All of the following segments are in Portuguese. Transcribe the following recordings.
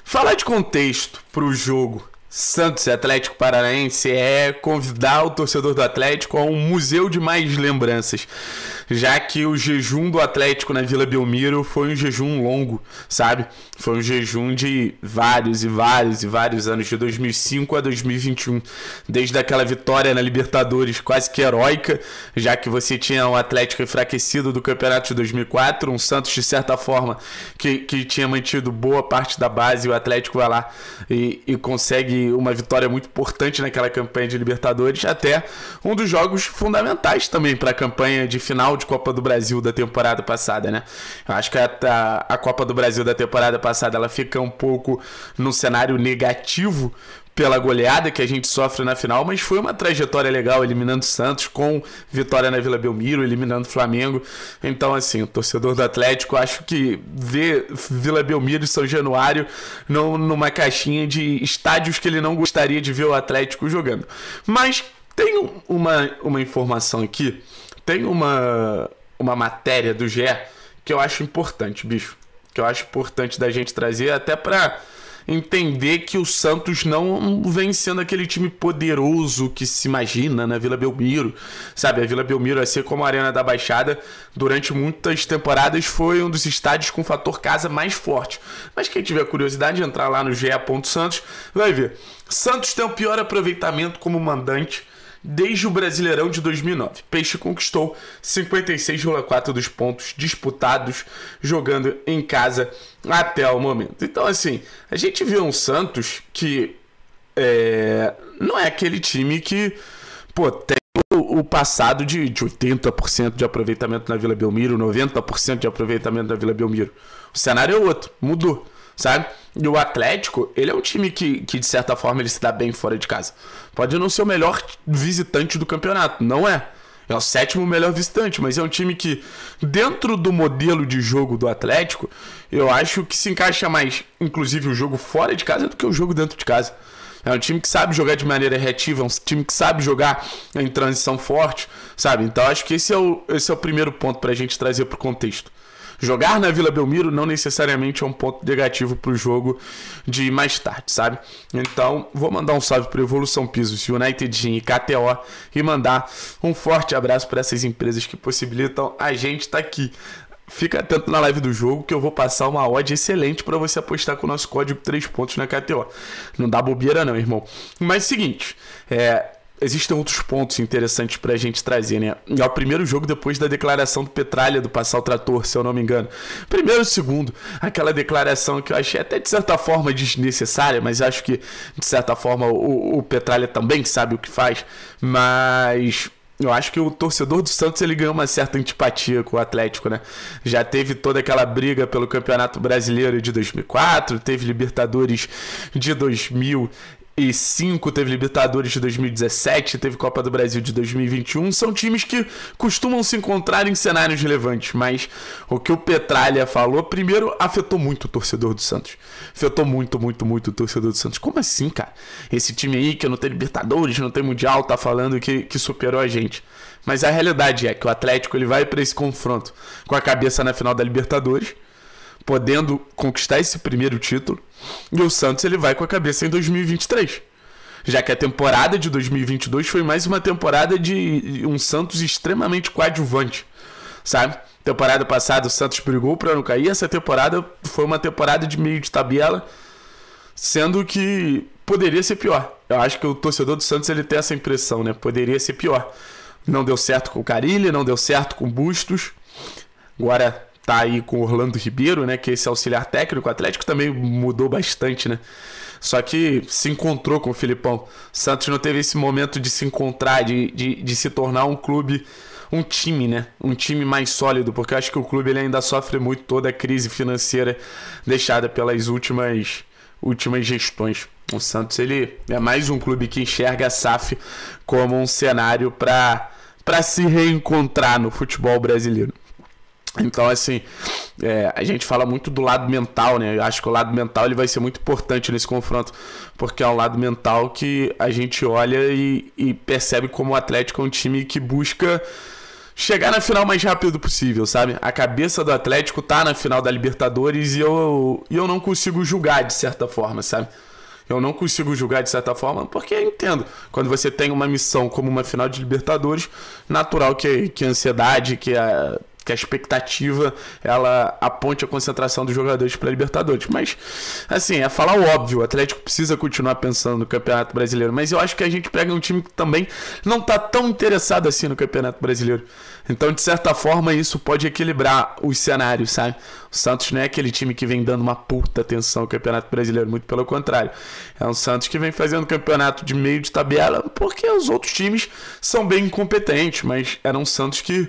Falar de contexto para o jogo Santos e Atlético Paranaense é convidar o torcedor do Atlético a um museu de mais lembranças, já que o jejum do Atlético na Vila Belmiro foi um jejum longo, sabe? Foi um jejum de vários anos, de 2005 a 2021, desde aquela vitória na Libertadores quase que heróica, já que você tinha um Atlético enfraquecido do campeonato de 2004, um Santos de certa forma que tinha mantido boa parte da base, e o Atlético vai lá e consegue uma vitória muito importante naquela campanha de Libertadores, até um dos jogos fundamentais também para a campanha de final de Copa do Brasil da temporada passada, né? Eu acho que a Copa do Brasil da temporada passada ela fica um pouco num cenário negativo pela goleada que a gente sofre na final, mas foi uma trajetória legal, eliminando o Santos, com vitória na Vila Belmiro, eliminando o Flamengo. Então, assim, o torcedor do Atlético, acho que vê Vila Belmiro e São Januário numa caixinha de estádios que ele não gostaria de ver o Atlético jogando. Mas tem uma informação aqui, tem uma matéria do GE que eu acho importante, bicho, que eu acho importante da gente trazer, até para entender que o Santos não vem sendo aquele time poderoso que se imagina na Vila Belmiro, sabe? A Vila Belmiro, assim como a Arena da Baixada, durante muitas temporadas foi um dos estádios com fator casa mais forte. Mas quem tiver curiosidade de entrar lá no ge.santos vai ver. Santos tem o pior aproveitamento como mandante desde o Brasileirão de 2009. Peixe conquistou 56,4% dos pontos disputados jogando em casa até o momento. Então, assim, a gente vê um Santos que não é aquele time que tem o passado de 80% de aproveitamento na Vila Belmiro, 90% de aproveitamento na Vila Belmiro. O cenário é outro, mudou, sabe? E o Atlético, ele é um time que de certa forma ele se dá bem fora de casa. Pode não ser o melhor visitante do campeonato, não é. É o 7º melhor visitante, mas é um time que, dentro do modelo de jogo do Atlético, eu acho que se encaixa mais, inclusive, o jogo fora de casa do que o jogo dentro de casa. É um time que sabe jogar de maneira reativa, é um time que sabe jogar em transição forte, sabe? Então acho que esse é o primeiro ponto para a gente trazer para o contexto. Jogar na Vila Belmiro não necessariamente é um ponto negativo para o jogo de mais tarde, sabe? Então, vou mandar um salve para Evolução Pisos, United Gym e KTO e mandar um forte abraço para essas empresas que possibilitam a gente estar aqui. Fica atento na live do jogo que eu vou passar uma odd excelente para você apostar com o nosso código 3 pontos na KTO. Não dá bobeira não, irmão. Mas seguinte, existem outros pontos interessantes pra gente trazer, né? É o primeiro jogo depois da declaração do Petralha do passar o trator, se eu não me engano. Primeiro e segundo, aquela declaração que eu achei até de certa forma desnecessária, mas acho que de certa forma o Petralha também sabe o que faz, mas eu acho que o torcedor do Santos ele ganhou uma certa antipatia com o Atlético, né? Já teve toda aquela briga pelo Campeonato Brasileiro de 2004, teve Libertadores de 2005, teve Libertadores de 2017, teve Copa do Brasil de 2021. São times que costumam se encontrar em cenários relevantes, mas o que o Petralha falou, primeiro, afetou muito o torcedor do Santos. Afetou muito o torcedor do Santos. Como assim, cara? Esse time aí que não tem Libertadores, não tem Mundial, tá falando que superou a gente. Mas a realidade é que o Atlético ele vai para esse confronto com a cabeça na final da Libertadores, podendo conquistar esse primeiro título, e o Santos ele vai com a cabeça em 2023, já que a temporada de 2022 foi mais uma temporada de um Santos extremamente coadjuvante, sabe? Temporada passada o Santos brigou para não cair, essa temporada foi uma temporada de meio de tabela, sendo que poderia ser pior. Eu acho que o torcedor do Santos ele tem essa impressão, né? Poderia ser pior. Não deu certo com o Carille, não deu certo com o Bustos, agora tá aí com o Orlando Ribeiro, né, que é esse auxiliar técnico. O Atlético também mudou bastante, né? Só que se encontrou com o Filipão. O Santos não teve esse momento de se encontrar, de se tornar um clube, um time, né? Um time mais sólido, porque eu acho que o clube ele ainda sofre muito toda a crise financeira deixada pelas últimas gestões. O Santos ele é mais um clube que enxerga a SAF como um cenário para se reencontrar no futebol brasileiro. Então, assim, a gente fala muito do lado mental, né? Eu acho que o lado mental ele vai ser muito importante nesse confronto, porque é um lado mental que a gente olha e percebe como o Atlético é um time que busca chegar na final o mais rápido possível, sabe? A cabeça do Atlético tá na final da Libertadores e eu não consigo julgar de certa forma, sabe? Eu não consigo julgar de certa forma porque eu entendo. Quando você tem uma missão como uma final de Libertadores, natural que a ansiedade, que a expectativa, ela aponte a concentração dos jogadores para a Libertadores. Mas, assim, é falar o óbvio, o Atlético precisa continuar pensando no Campeonato Brasileiro, mas eu acho que a gente pega um time que também não está tão interessado assim no Campeonato Brasileiro. Então, de certa forma, isso pode equilibrar os cenários, sabe? O Santos não é aquele time que vem dando uma puta atenção ao Campeonato Brasileiro, muito pelo contrário. É um Santos que vem fazendo campeonato de meio de tabela porque os outros times são bem incompetentes, mas era um Santos que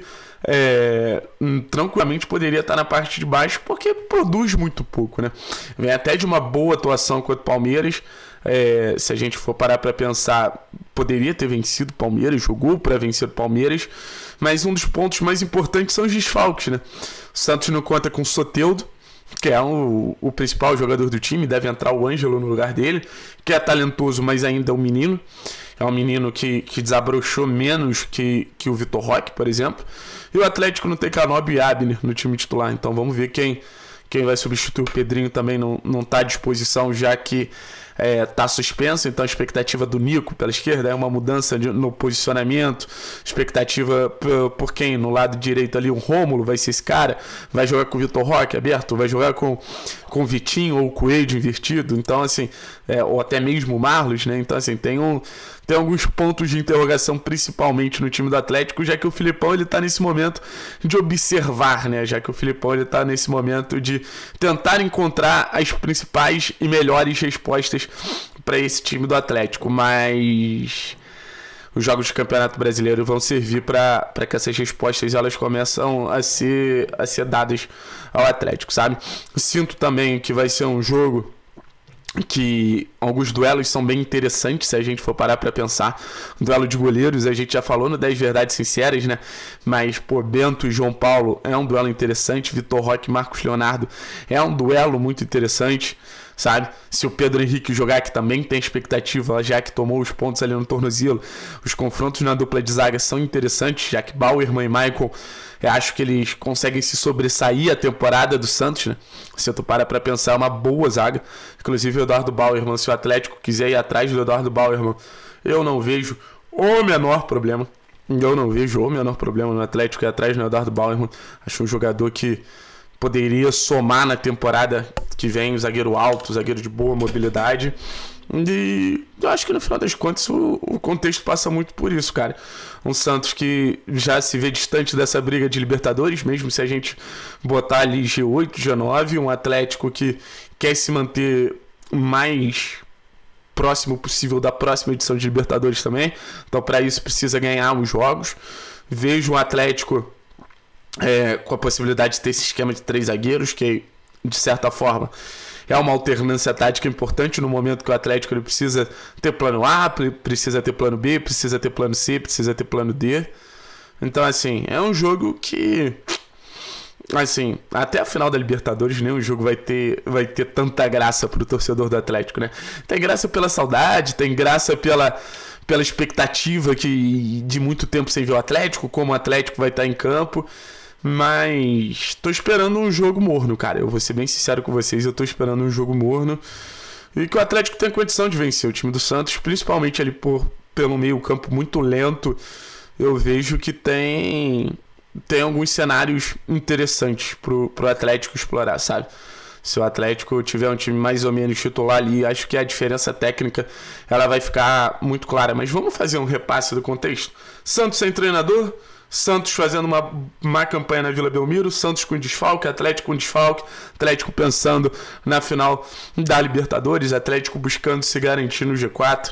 tranquilamente poderia estar na parte de baixo porque produz muito pouco, né? Vem até de uma boa atuação contra o Palmeiras. Se a gente for parar para pensar, poderia ter vencido o Palmeiras, jogou para vencer o Palmeiras, mas um dos pontos mais importantes são os desfalques, né? O Santos não conta com o Soteldo, que é o principal jogador do time, deve entrar o Ângelo no lugar dele, que é talentoso, mas ainda é um menino. É um menino que desabrochou menos que o Vitor Roque, por exemplo. E o Atlético não tem Canóbio e Abner no time titular. Então vamos ver quem vai substituir o Pedrinho também não está à disposição, já que está suspenso. Então a expectativa do Nico pela esquerda é uma mudança no posicionamento. Expectativa por quem? No lado direito ali, o Rômulo vai ser esse cara. Vai jogar com o Vitor Roque aberto, vai jogar com o Vitinho ou o Coelho invertido. Então assim, ou até mesmo o Marlos, né? Então assim, tem alguns pontos de interrogação, principalmente no time do Atlético, já que o Filipão ele tá nesse momento de observar, né? Já que o Filipão ele tá nesse momento de tentar encontrar as principais e melhores respostas para esse time do Atlético. Mas os jogos de Campeonato Brasileiro vão servir para que essas respostas elas começam a ser dadas ao Atlético, sabe? Sinto também que vai ser um jogo que alguns duelos são bem interessantes se a gente for parar para pensar. Duelo de goleiros, a gente já falou no 10 Verdades Sinceras, né? Mas, Bento e João Paulo é um duelo interessante. Vitor Roque e Marcos Leonardo é um duelo muito interessante, sabe? Se o Pedro Henrique jogar, que também tem expectativa, já que tomou os pontos ali no tornozelo, os confrontos na dupla de zaga são interessantes, já que Bauerman e Michael, eu acho que eles conseguem se sobressair a temporada do Santos, né? Se tu para pra pensar, é uma boa zaga. Inclusive o Eduardo Bauerman, se o Atlético quiser ir atrás do Eduardo Bauerman, eu não vejo o menor problema. Eu não vejo o menor problema no Atlético ir atrás do Eduardo Bauerman. Acho um jogador que poderia somar na temporada que vem, um zagueiro alto, um zagueiro de boa mobilidade. E eu acho que no final das contas o contexto passa muito por isso, cara. Um Santos que já se vê distante dessa briga de Libertadores, mesmo se a gente botar ali G8, G9. Um Atlético que quer se manter mais próximo possível da próxima edição de Libertadores também. Então para isso precisa ganhar os jogos. Vejo um Atlético com a possibilidade de ter esse esquema de 3 zagueiros, que de certa forma é uma alternância tática importante no momento que o Atlético ele precisa ter plano A, precisa ter plano B, precisa ter plano C, precisa ter plano D. Então, assim, é um jogo que, assim, até a final da Libertadores nenhum jogo vai ter tanta graça pro torcedor do Atlético, né? Tem graça pela saudade, tem graça pela expectativa que de muito tempo sem ver o Atlético, como o Atlético vai estar em campo. Mas tô esperando um jogo morno, cara. Eu vou ser bem sincero com vocês, eu tô esperando um jogo morno e que o Atlético tenha condição de vencer o time do Santos, principalmente ali pelo meio campo muito lento. Eu vejo que tem alguns cenários interessantes pro Atlético explorar, sabe? Se o Atlético tiver um time mais ou menos titular ali, acho que a diferença técnica ela vai ficar muito clara. Mas vamos fazer um repasse do contexto. Santos sem treinador, Santos fazendo uma má campanha na Vila Belmiro, Santos com desfalque, Atlético com desfalque, Atlético pensando na final da Libertadores, Atlético buscando se garantir no G4.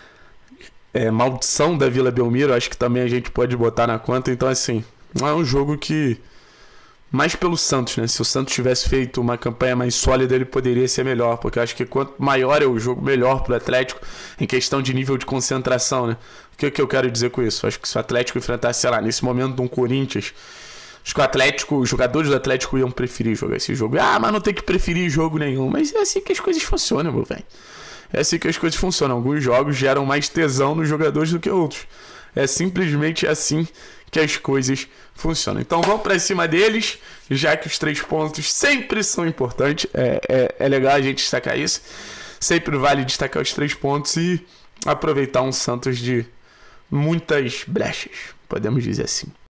Maldição da Vila Belmiro, acho que também a gente pode botar na conta. Então assim, é um jogo que mais pelo Santos, né? Se o Santos tivesse feito uma campanha mais sólida, ele poderia ser melhor, porque eu acho que quanto maior é o jogo, melhor pro Atlético em questão de nível de concentração, né? O que eu quero dizer com isso? Eu acho que se o Atlético enfrentasse, sei lá, nesse momento de um Corinthians, acho que os jogadores do Atlético iam preferir jogar esse jogo. Mas não tem que preferir jogo nenhum. Mas é assim que as coisas funcionam, meu velho. É assim que as coisas funcionam. Alguns jogos geram mais tesão nos jogadores do que outros. É simplesmente assim que as coisas funcionam. Então vamos para cima deles, já que os 3 pontos sempre são importantes. É legal a gente destacar isso. Sempre vale destacar os 3 pontos e aproveitar um Santos de muitas brechas, podemos dizer assim.